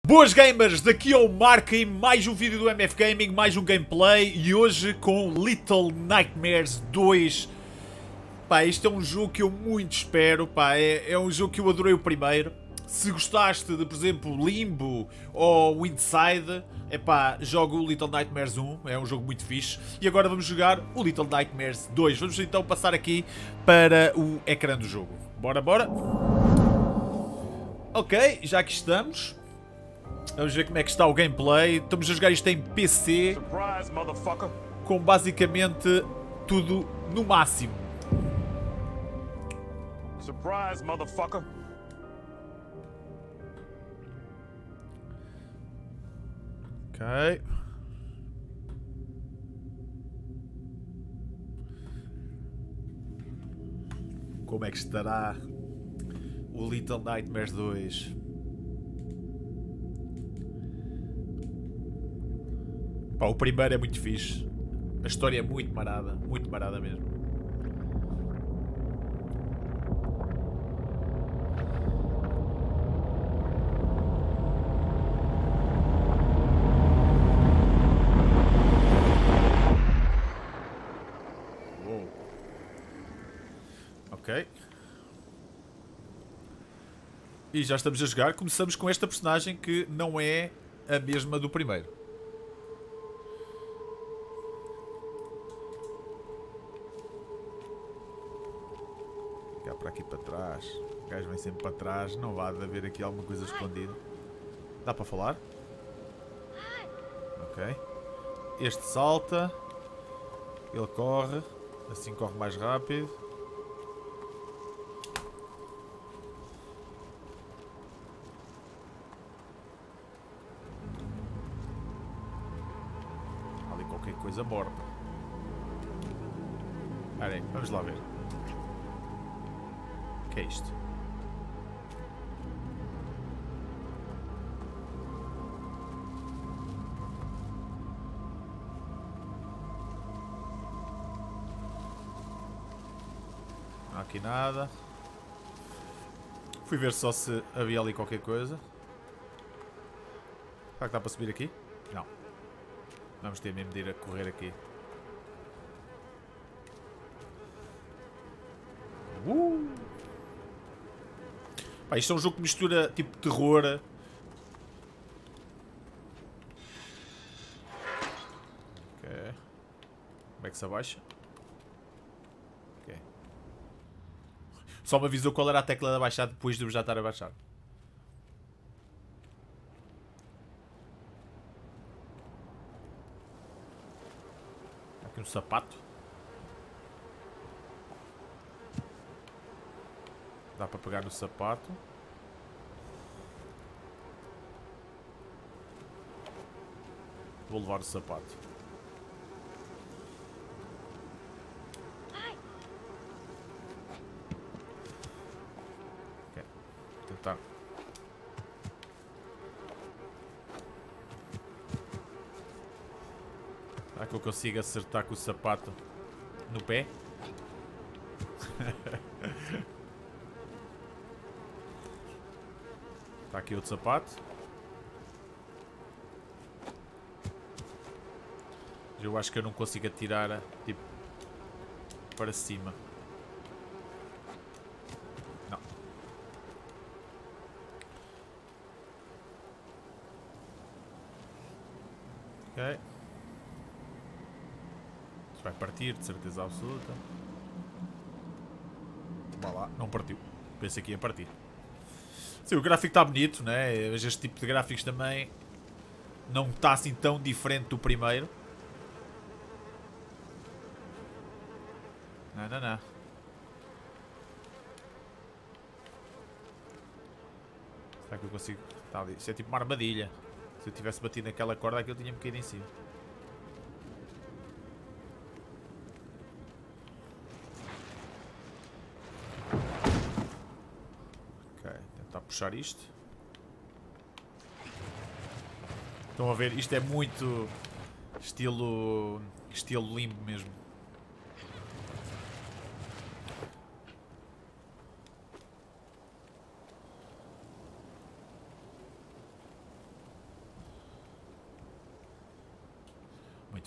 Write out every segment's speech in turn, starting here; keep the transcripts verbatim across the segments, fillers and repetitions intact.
Boas gamers, daqui é o Mark em mais um vídeo do M F Gaming, mais um gameplay e hoje com Little Nightmares dois. Pá, este é um jogo que eu muito espero, pá, é, é um jogo que eu adorei o primeiro. Se gostaste de, por exemplo, Limbo ou Inside, é pá, jogo o Little Nightmares um, é um jogo muito fixe. E agora vamos jogar o Little Nightmares dois. Vamos então passar aqui para o ecrã do jogo. Bora, bora. Ok, já aqui estamos. Vamos ver como é que está o gameplay. Estamos a jogar isto em P C com basicamente tudo no máximo. Surprise, motherfucker. Ok. Como é que estará o Little Nightmares dois? Pá, o primeiro é muito fixe. A história é muito marada. Muito marada mesmo. Uou. Ok. E já estamos a jogar. Começamos com esta personagem que não é a mesma do primeiro. Para aqui para trás. O gajo vem sempre para trás. Não vai haver aqui alguma coisa escondida. Dá para falar? Ok. Este salta. Ele corre. Assim corre mais rápido. Há ali qualquer coisa morta. Espera aí, vamos lá ver. O que é isto? Não há aqui nada. Fui ver só se havia ali qualquer coisa. Será que dá para subir aqui? Não. Vamos ter mesmo de ir a correr aqui. Uh! Pá, isto é um jogo que mistura tipo terror. Ok. Como é que se abaixa? Ok. Só me avisou qual era a tecla de abaixar depois de eu já estar a baixar. Aqui um sapato. Dá para pegar no sapato. Vou levar o sapato. Ok. Vou tentar. Será que eu consigo acertar com o sapato no pé? Está aqui outro sapato. Eu acho que eu não consigo atirar tipo para cima. Não. Ok. Isto vai partir, de certeza absoluta. Vá lá, não partiu. Pensei que ia partir. Sim, o gráfico está bonito, né? Este tipo de gráficos também não está assim tão diferente do primeiro. Não, não, não. Será que eu consigo? Está ali. Isso é tipo uma armadilha. Se eu tivesse batido naquela corda, aquilo tinha-me caído em cima. Ok, tentar puxar isto. Estão a ver? Isto é muito estilo, estilo Limbo mesmo.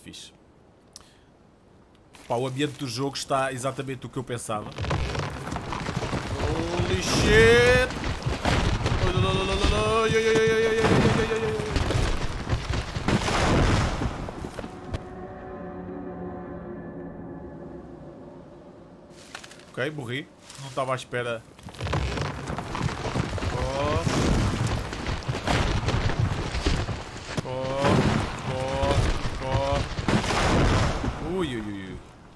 fixe. Pá, o ambiente do jogo está exatamente o que eu pensava. Holy shit! Ok, morri. Não estava à espera. Oh. Oh. Oh. Oh. Ui, ui, ui.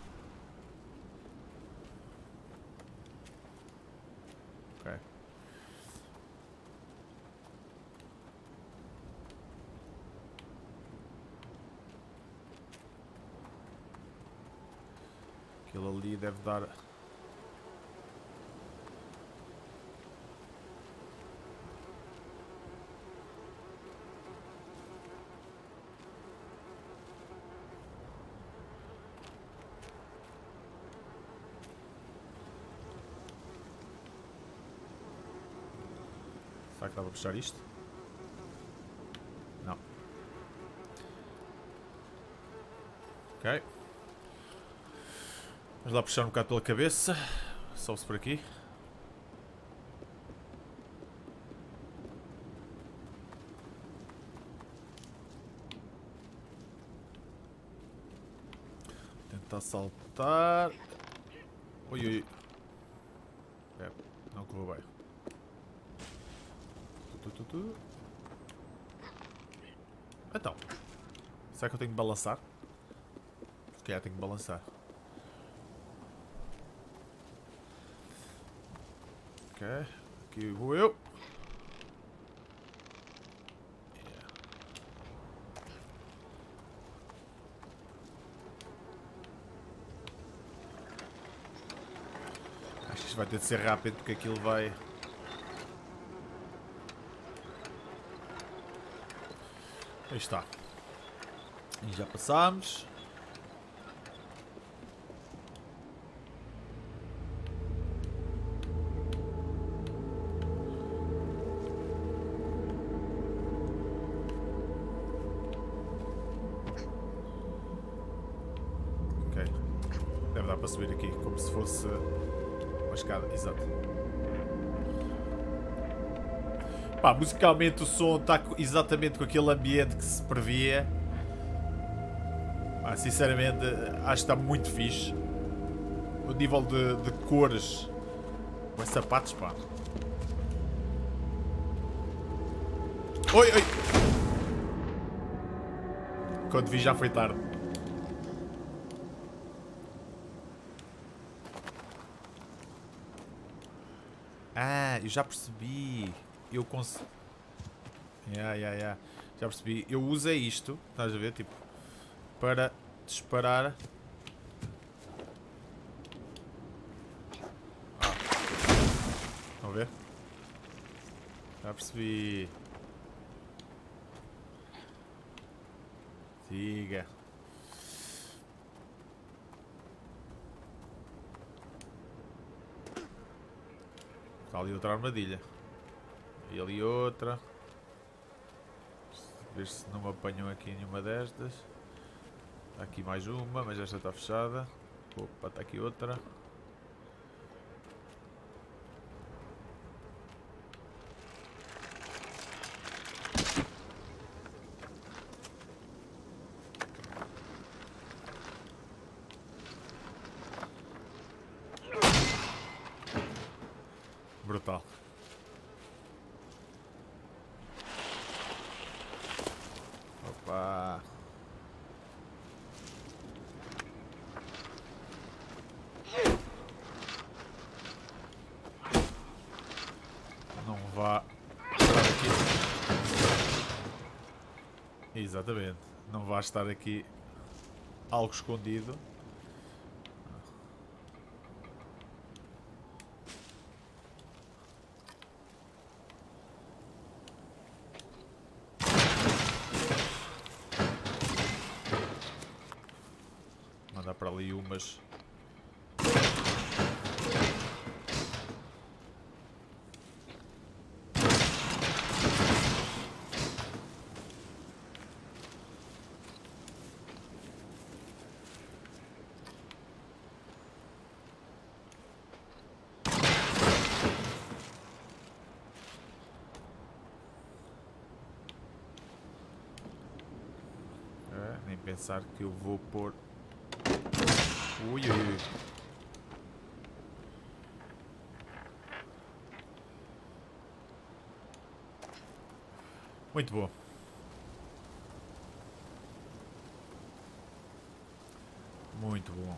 Ok. Aquilo ali deve dar... Será que dá para puxar isto? Não. Ok. Vamos lá puxar um bocado pela cabeça. Sobe-se por aqui. Tentar saltar. Ui, ui. É, não correu bem. Tu, tu, tu. Então, será que eu tenho que balançar? Se calhar tenho que balançar. Ok, aqui vou eu. Yeah. Acho que isto vai ter de ser rápido porque aquilo vai... Aí está. E já passámos. Ok. Deve dar para subir aqui, como se fosse uma escada. Exato. Pá, musicalmente o som está exatamente com aquele ambiente que se previa. Pá, sinceramente, acho que está muito fixe. O nível de, de cores com sapatos, pá. Oi, oi! Quando vi já foi tarde. Ah, eu já percebi. Eu consigo... Yeah, yeah, yeah. Já percebi. Eu usei isto, estás a ver? Tipo, para disparar. Ah. Estão a ver? Já percebi. Siga. Está ali outra armadilha. E ali outra. Ver se não me apanham aqui nenhuma destas. Está aqui mais uma, mas esta está fechada. Opa, está aqui outra. Brutal. Opa. Não vá estar aqui. Exatamente. Não vá estar aqui algo escondido. Mandar para ali umas. Nem pensar que eu vou pôr... Ui, ui, ui. Muito bom. Muito bom.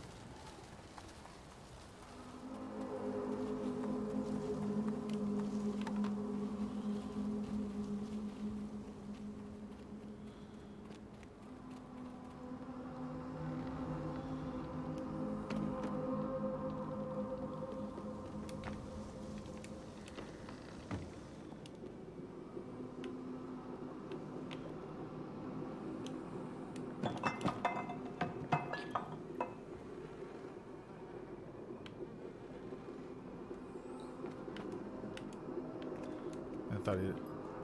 Tentar ir.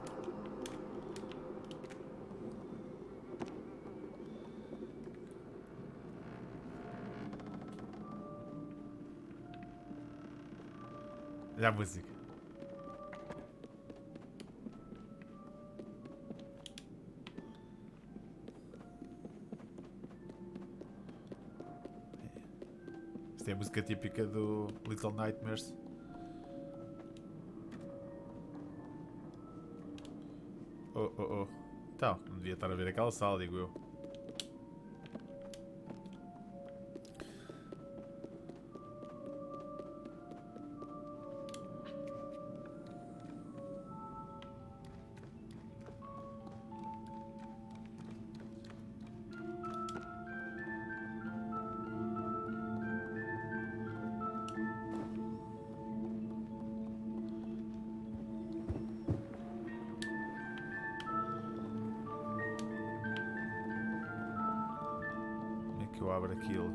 Olha a música. Esta é a música típica do Little Nightmares. Oh, oh, oh. Então, não devia estar a ver aquela sala, digo eu. Que eu abro aquilo.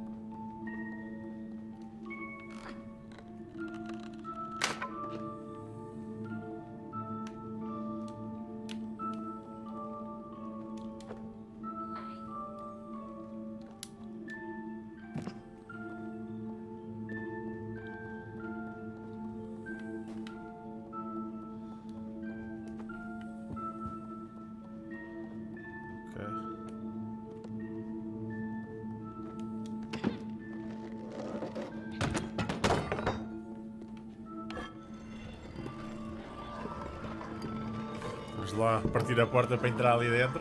Vamos lá partir a porta para entrar ali dentro.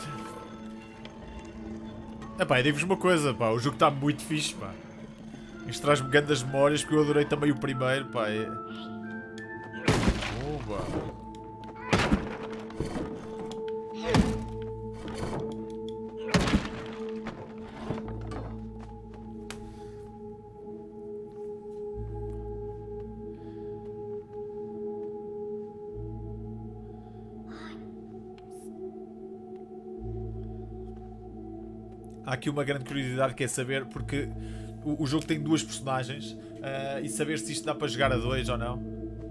Epá, eu digo-vos uma coisa, pá, o jogo está muito fixe, pá. Isto traz-me grandes memórias porque eu adorei também o primeiro, pá. É... Oba! Há aqui uma grande curiosidade que é saber, porque o, o jogo tem duas personagens uh, e saber se isto dá para jogar a dois ou não.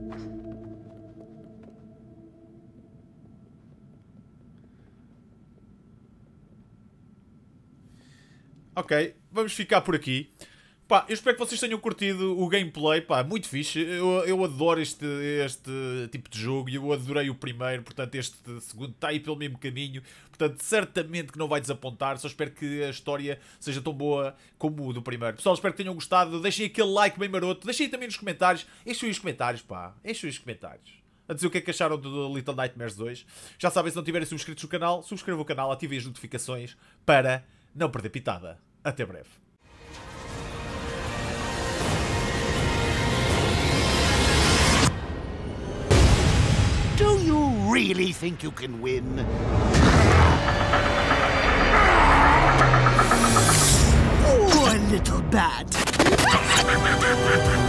Ok, vamos ficar por aqui. Pá, eu espero que vocês tenham curtido o gameplay, pá, muito fixe. Eu, eu adoro este, este tipo de jogo e eu adorei o primeiro, portanto este segundo está aí pelo mesmo caminho. Portanto, certamente que não vai desapontar, só espero que a história seja tão boa como o do primeiro. Pessoal, espero que tenham gostado, deixem aquele like bem maroto, deixem também nos comentários, enchem os comentários, pá, enchem os comentários. A dizer o que é que acharam do Little Nightmares dois. Já sabem, se não tiverem subscritos no canal, subscrevam o canal, ativem as notificações para não perder pitada. Até breve. Do you really think you can win? Poor little bat.